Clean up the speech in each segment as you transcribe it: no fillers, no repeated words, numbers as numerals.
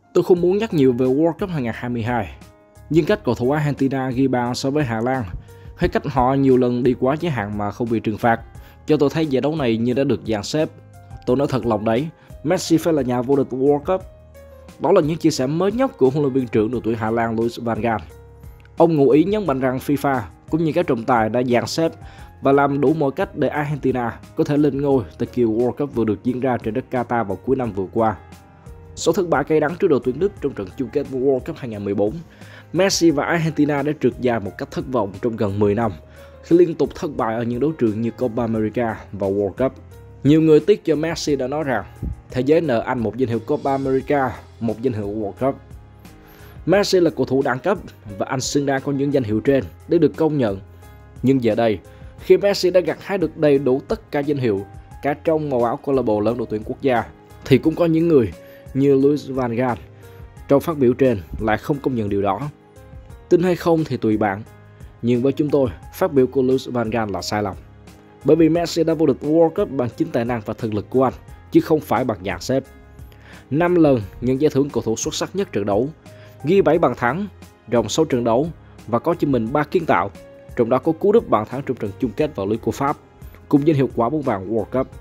Tôi không muốn nhắc nhiều về World Cup 2022, nhưng cách cầu thủ Argentina ghi bàn so với Hà Lan hay cách họ nhiều lần đi quá giới hạn mà không bị trừng phạt cho tôi thấy giải đấu này như đã được dàn xếp. Tôi nói thật lòng đấy, Messi phải là nhà vô địch World Cup. Đó là những chia sẻ mới nhất của huấn luyện viên trưởng đội tuyển Hà Lan Louis van Gaal. Ông ngụ ý nhấn mạnh rằng FIFA cũng như các trọng tài đã dàn xếp và làm đủ mọi cách để Argentina có thể lên ngôi tại kỳ World Cup vừa được diễn ra trên đất Qatar vào cuối năm vừa qua. Sau thất bại cay đắng trước đội tuyển Đức trong trận chung kết World Cup 2014, Messi và Argentina đã trượt dài một cách thất vọng trong gần 10 năm khi liên tục thất bại ở những đấu trường như Copa America và World Cup. Nhiều người tiếc cho Messi đã nói rằng thế giới nợ anh một danh hiệu Copa America, một danh hiệu World Cup. Messi là cầu thủ đẳng cấp và anh xứng đáng có những danh hiệu trên để được công nhận. Nhưng giờ đây, khi Messi đã gặt hái được đầy đủ tất cả danh hiệu, cả trong màu áo câu lạc bộ lẫn đội tuyển quốc gia, thì cũng có những người như Louis van Gaal trong phát biểu trên lại không công nhận điều đó. Tin hay không thì tùy bạn, nhưng với chúng tôi, phát biểu của Louis van Gaal là sai lầm. Bởi vì Messi đã vô địch World Cup bằng chính tài năng và thực lực của anh, chứ không phải bằng dàn xếp. 5 lần nhận giải thưởng cầu thủ xuất sắc nhất trận đấu, ghi 7 bàn thắng, ròng 6 trận đấu và có cho mình 3 kiến tạo, trong đó có cú đúp bàn thắng trong trận chung kết vào lưới của Pháp, cùng danh hiệu quả bóng vàng World Cup.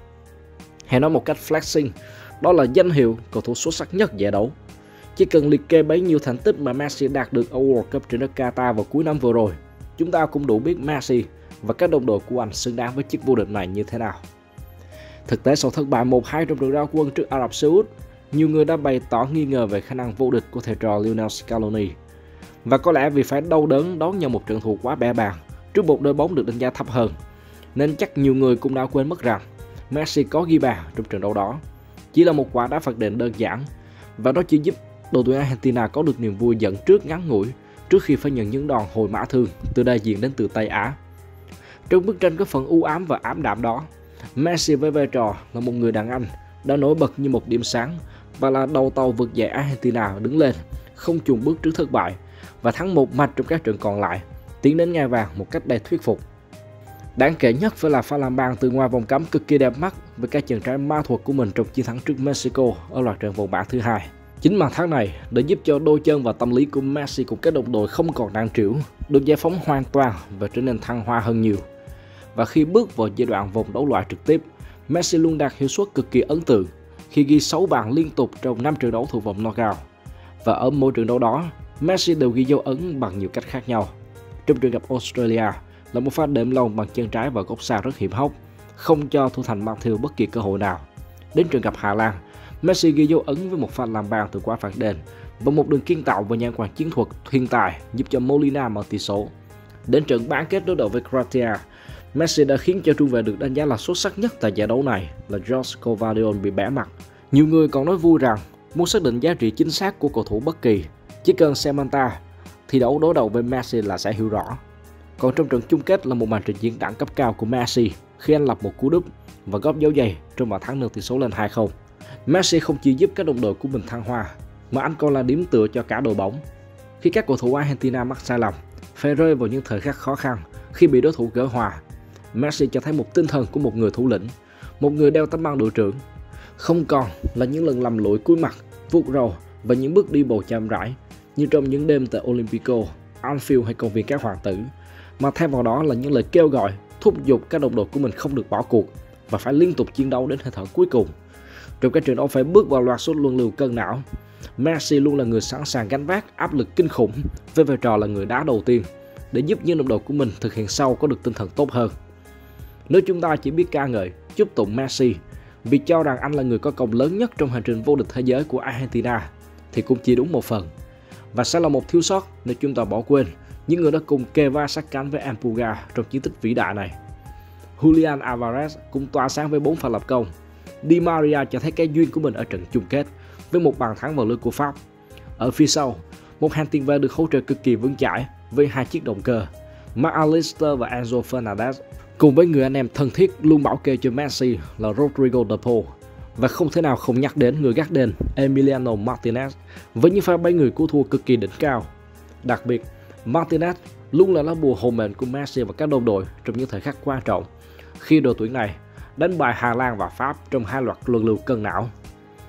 Hay nói một cách flexing, đó là danh hiệu cầu thủ xuất sắc nhất giải đấu. Chỉ cần liệt kê bấy nhiêu thành tích mà Messi đạt được ở World Cup trên đất Qatar vào cuối năm vừa rồi, chúng ta cũng đủ biết Messi và các đồng đội của anh xứng đáng với chiếc vô địch này như thế nào. Thực tế sau thất bại 1-2 trong trận ra quân trước Ả Rập Xê Út, nhiều người đã bày tỏ nghi ngờ về khả năng vô địch của thầy trò Lionel Scaloni. Và có lẽ vì phải đau đớn đón nhận một trận thua quá bẽ bàng trước một đội bóng được đánh giá thấp hơn, nên chắc nhiều người cũng đã quên mất rằng Messi có ghi bàn trong trận đấu đó. Chỉ là một quả đá phạt đền đơn giản, và đó chỉ giúp đội tuyển Argentina có được niềm vui dẫn trước ngắn ngủi trước khi phải nhận những đòn hồi mã thương từ đại diện đến từ Tây Á. Trong bức tranh có phần u ám và ảm đạm đó, Messi với vai trò là một người đàn anh đã nổi bật như một điểm sáng và là đầu tàu vực dậy Argentina đứng lên, không chùn bước trước thất bại và thắng một mạch trong các trận còn lại, tiến đến ngai vàng một cách đầy thuyết phục. Đáng kể nhất phải là pha làm bàn từ ngoài vòng cấm cực kỳ đẹp mắt với các chân trái ma thuật của mình trong chiến thắng trước Mexico ở loạt trận vòng bảng thứ hai. Chính bàn thắng này đã giúp cho đôi chân và tâm lý của Messi cùng các đồng đội không còn nặng trĩu, được giải phóng hoàn toàn và trở nên thăng hoa hơn nhiều. Và khi bước vào giai đoạn vòng đấu loại trực tiếp, Messi luôn đạt hiệu suất cực kỳ ấn tượng khi ghi 6 bàn liên tục trong 5 trận đấu thuộc vòng knockout. Và ở mỗi trận đấu đó, Messi đều ghi dấu ấn bằng nhiều cách khác nhau. Trong trận gặp Australia là một pha đệm lồng bằng chân trái vào góc xa rất hiểm hóc, không cho thủ thành Matthew bất kỳ cơ hội nào. Đến trận gặp Hà Lan, Messi ghi dấu ấn với một pha làm bàn từ quả phạt đền và một đường kiến tạo và nhãn quan chiến thuật thiên tài giúp cho Molina mở tỷ số. Đến trận bán kết đối đầu với Croatia, Messi đã khiến cho trung vệ được đánh giá là xuất sắc nhất tại giải đấu này là George Covadion bị bẻ mặt. Nhiều người còn nói vui rằng muốn xác định giá trị chính xác của cầu thủ bất kỳ, chỉ cần xem anh ta thi đấu đối đầu với Messi là sẽ hiểu rõ. Còn trong trận chung kết là một màn trình diễn đẳng cấp cao của Messi khi anh lập một cú đúp và góp dấu giày trong bàn thắng nâng tỷ số lên 2-0. Messi không chỉ giúp các đồng đội của mình thăng hoa, mà anh còn là điểm tựa cho cả đội bóng. Khi các cầu thủ Argentina mắc sai lầm, phải rơi vào những thời khắc khó khăn khi bị đối thủ gỡ hòa, Messi cho thấy một tinh thần của một người thủ lĩnh, một người đeo tấm bằng đội trưởng. Không còn là những lần lầm lũi cúi mặt, vuốt râu và những bước đi bầu chậm rãi như trong những đêm tại Olympico, Anfield hay công viên các hoàng tử, mà thay vào đó là những lời kêu gọi, thúc giục các đồng đội của mình không được bỏ cuộc và phải liên tục chiến đấu đến hơi thở cuối cùng. Trong các trận đấu phải bước vào loạt sút luân lưu cân não, Messi luôn là người sẵn sàng gánh vác áp lực kinh khủng với vai trò là người đá đầu tiên để giúp những đồng đội của mình thực hiện sau có được tinh thần tốt hơn. Nếu chúng ta chỉ biết ca ngợi, chúc tụng Messi vì cho rằng anh là người có công lớn nhất trong hành trình vô địch thế giới của Argentina thì cũng chỉ đúng một phần, và sẽ là một thiếu sót nếu chúng ta bỏ quên những người đã cùng kề vai sát cánh với Ampulga trong chiến tích vĩ đại này. Julian Alvarez cũng tỏa sáng với 4 pha lập công. Di Maria cho thấy cái duyên của mình ở trận chung kết với một bàn thắng vào lưới của Pháp. Ở phía sau, một hàng tiền vệ được hỗ trợ cực kỳ vững chãi với 2 chiếc động cơ, McAllister và Enzo Fernandez, cùng với người anh em thân thiết luôn bảo kê cho Messi là Rodrigo de Paul. Và không thể nào không nhắc đến người gác đền Emiliano Martinez với những pha bay người cứu thua cực kỳ đỉnh cao. Đặc biệt, Martinez luôn là lá bùa hộ mệnh của Messi và các đồng đội trong những thời khắc quan trọng khi đội tuyển này đánh bại Hà Lan và Pháp trong 2 loạt luân lưu cân não.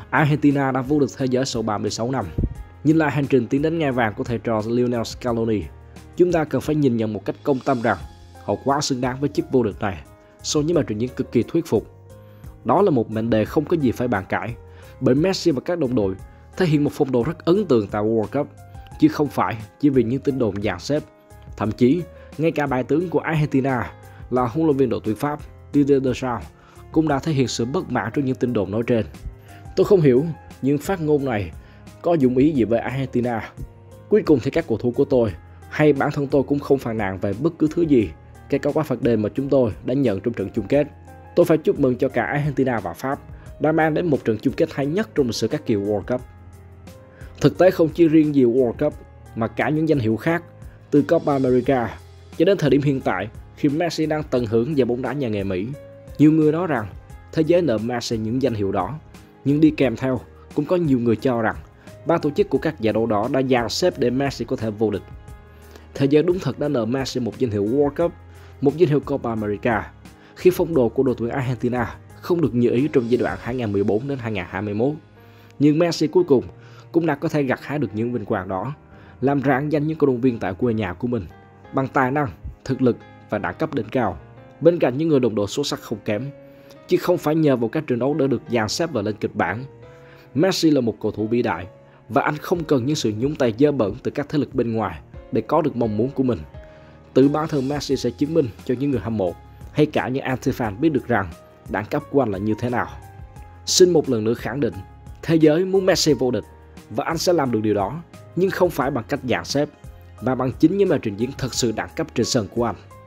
Argentina đã vô địch thế giới sau 36 năm. Nhìn lại hành trình tiến đến ngai vàng của thầy trò Lionel Scaloni, chúng ta cần phải nhìn nhận một cách công tâm rằng họ quá xứng đáng với chức vô địch này sau những màn trình diễn cực kỳ thuyết phục. Đó là một mệnh đề không có gì phải bàn cãi, bởi Messi và các đồng đội thể hiện một phong độ rất ấn tượng tại World Cup, chứ không phải chỉ vì những tin đồn dàn xếp. Thậm chí, ngay cả đại tướng của Argentina là huấn luyện viên đội tuyển Pháp Didier Deschamps cũng đã thể hiện sự bất mãn trước những tin đồn nói trên. Tôi không hiểu những phát ngôn này có dụng ý gì với Argentina. Cuối cùng thì các cầu thủ của tôi hay bản thân tôi cũng không phàn nàn về bất cứ thứ gì, kể cả quả phạt đền mà chúng tôi đã nhận trong trận chung kết. Tôi phải chúc mừng cho cả Argentina và Pháp đã mang đến một trận chung kết hay nhất trong lịch sử các kỳ World Cup. Thực tế không chỉ riêng gì World Cup mà cả những danh hiệu khác, từ Copa America cho đến thời điểm hiện tại khi Messi đang tận hưởng giải bóng đá nhà nghề Mỹ. Nhiều người nói rằng thế giới nợ Messi những danh hiệu đó, nhưng đi kèm theo cũng có nhiều người cho rằng ban tổ chức của các giải đấu đó đã dàn xếp để Messi có thể vô địch. Thế giới đúng thật đã nợ Messi một danh hiệu World Cup, một danh hiệu Copa America, khi phong độ của đội tuyển Argentina không được như ý trong giai đoạn 2014 đến 2021. Nhưng Messi cuối cùng cũng đã có thể gặt hái được những vinh quang đó, làm rạng danh những cổ động viên tại quê nhà của mình bằng tài năng, thực lực và đẳng cấp đỉnh cao, bên cạnh những người đồng đội xuất sắc không kém, chứ không phải nhờ vào các trận đấu đã được dàn xếp và lên kịch bản. Messi là một cầu thủ vĩ đại và anh không cần những sự nhúng tay dơ bẩn từ các thế lực bên ngoài để có được mong muốn của mình. Tự bản thân Messi sẽ chứng minh cho những người hâm mộ hay cả những anti-fan biết được rằng đẳng cấp của anh là như thế nào. Xin một lần nữa khẳng định, thế giới muốn Messi vô địch và anh sẽ làm được điều đó, nhưng không phải bằng cách dàn xếp, mà bằng chính những màn trình diễn thật sự đẳng cấp trên sân của anh.